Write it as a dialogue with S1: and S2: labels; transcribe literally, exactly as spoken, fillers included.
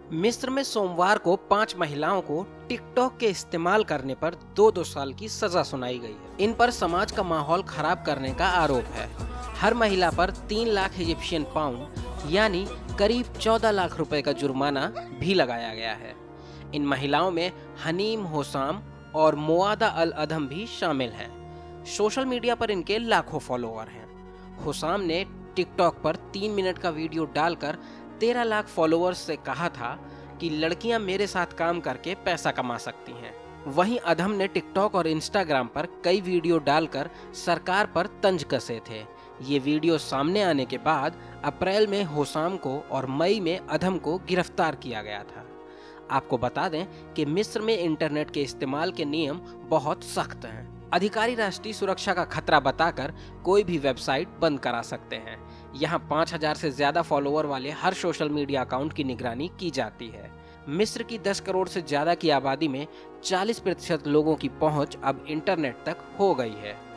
S1: मिस्र में सोमवार को पांच महिलाओं को टिकटॉक के इस्तेमाल करने पर दो दो साल की सजा सुनाई गई है। इन पर समाज का माहौल खराब करने का आरोप है। हर महिला पर तीन लाख इजिप्शियन पाउंड यानी करीब चौदह लाख रुपए का जुर्माना भी लगाया गया है। इन महिलाओं में हनीम होसाम और मोआदा अल अधम भी शामिल हैं। सोशल मीडिया पर इनके लाखों फॉलोअर हैं। होसाम ने टिकटॉक पर तीन मिनट का वीडियो डालकर तेरह लाख फॉलोअर्स से कहा था कि लड़कियां मेरे साथ काम करके पैसा कमा सकती हैं। वहीं अधम ने टिकटॉक और इंस्टाग्राम पर कई वीडियो डालकर सरकार पर तंज कसे थे। ये वीडियो सामने आने के बाद अप्रैल में होसाम को और मई में अधम को गिरफ्तार किया गया था। आपको बता दें कि मिस्र में इंटरनेट के इस्तेमाल के नियम बहुत सख्त हैं। अधिकारी राष्ट्रीय सुरक्षा का खतरा बताकर कोई भी वेबसाइट बंद करा सकते हैं। यहाँ पाँच हजार से ज्यादा फॉलोअर वाले हर सोशल मीडिया अकाउंट की निगरानी की जाती है। मिस्र की दस करोड़ से ज्यादा की आबादी में चालीस प्रतिशत लोगों की पहुंच अब इंटरनेट तक हो गई है।